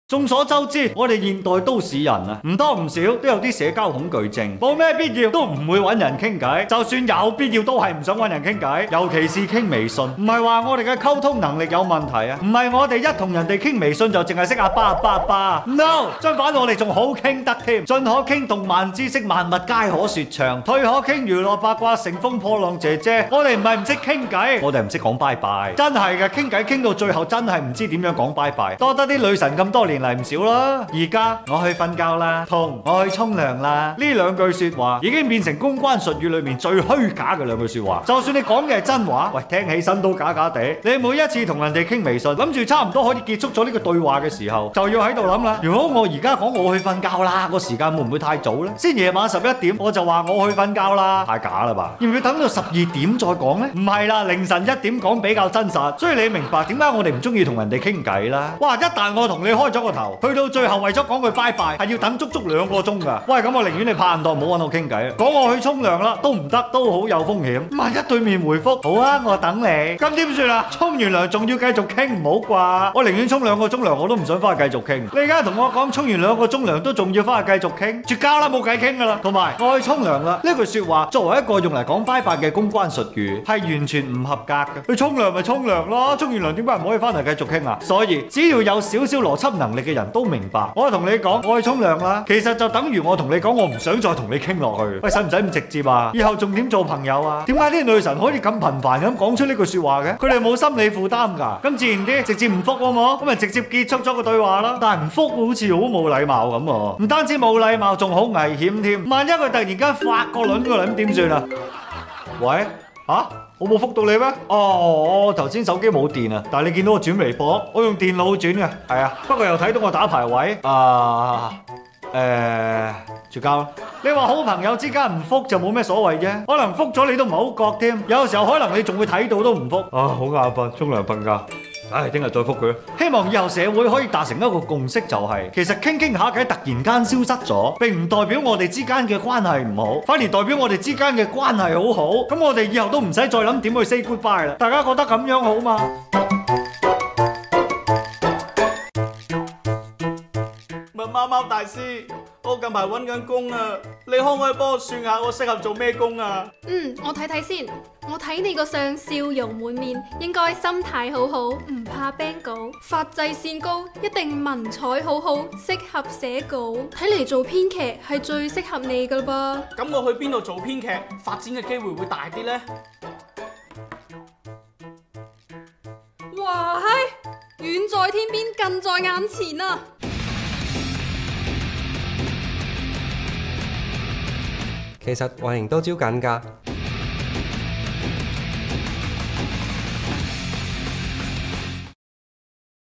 眾所周知，我哋現代都市人啊，唔多唔少都有啲社交恐懼症，冇咩必要都唔會揾人傾偈，就算有必要都係唔想揾人傾偈，尤其是傾微信。唔係話我哋嘅溝通能力有問題啊，唔係我哋一同人哋傾微信就淨係識阿爸 No， 相反我哋仲好傾得添，進可傾動漫知識，萬物皆可說長，退可傾娛樂八卦，乘風破浪姐姐。我哋唔係唔識傾偈，我哋唔識講拜拜，真係嘅，傾偈傾到最後真係唔知點樣講拜拜，多得啲女神咁多年嚟唔少啦。而家我去瞓覺啦，同我去沖涼啦，呢兩句說話已經變成公關術語裏面最虛假嘅兩句說話。就算你講嘅係真話，喂，聽起身都假假地。你每一次同人哋傾微信，諗住差唔多可以結束咗呢個對話嘅時候，就要喺度諗啦。如果我而家講我去瞓覺啦，個時間會唔會太早呢？先夜晚11點我就話我去瞓覺啦，太假啦吧？要唔要等到12點再講呢？唔係啦，凌晨1點講比較真實。所以你明白點解我哋唔中意同人哋傾偈啦？哇！一旦我同你開咗個頭，去到最後為咗講句拜拜，係要等足足2個鐘噶。喂，咁我寧願你拍硬檔，唔好揾我傾偈。講我去沖涼啦，都唔得，都好有風險。萬一對面回覆好啊，我等你，咁點算啊？沖完涼仲要繼續傾，唔好啩？我寧願沖2個鐘涼，我都唔想翻去繼續傾。你而家同我講沖完2個鐘涼都仲要翻去繼續傾，絕交啦，冇計傾噶啦。同埋我去沖涼啦，呢句說話作為一個用嚟講拜拜嘅公關術語，係完全唔合格嘅。去沖涼咪沖涼咯，沖完涼點解唔可以翻嚟繼續傾啊？所以只要有少少邏輯能力嘅人都明白，我同你講我去沖涼啦，其實就等於我同你講我唔想再同你傾落去。喂，使唔使咁直接啊？以後仲點做朋友啊？點解啲女神可以咁頻繁咁講出呢句說話嘅？佢哋冇心理負擔㗎，咁自然啲直接唔覆好冇？咁咪直接結束咗個對話啦。但係唔覆好似好冇禮貌咁喎，唔單止冇禮貌，仲好危險添。萬一佢突然間發個卵咁點算啊？喂，我冇覆到你咩？我頭先手機冇電啊，但係你見到我轉微博，我用電腦轉嘅，係啊，不過又睇到我打排位，絕交啦！你話好朋友之間唔覆就冇咩所謂啫，可能覆咗你都唔係好覺添，有時候可能你仲會睇到都唔覆。好眼瞓，沖涼瞓覺。聽日再覆佢。希望以後社會可以達成一個共識，就係其實傾下偈突然間消失咗，並唔代表我哋之間嘅關係唔好，反而代表我哋之間嘅關係好好。咁我哋以後都唔使再諗點去 say goodbye 啦。大家覺得咁樣好嗎？ 貓貓大師，我近排揾緊工啊，你可唔可以幫我算下我適合做咩工啊？ 我睇睇先。我睇你個相笑容滿面，應該心態好好，唔怕 bang 稿，發際線高，一定文采好好，適合寫稿。睇嚟做編劇係最適合你噶啦噃。 咁我去邊度做編劇，發展嘅機會會大啲呢？ 哇係，遠在天邊，近在眼前啊！ 其實運營都招緊㗎。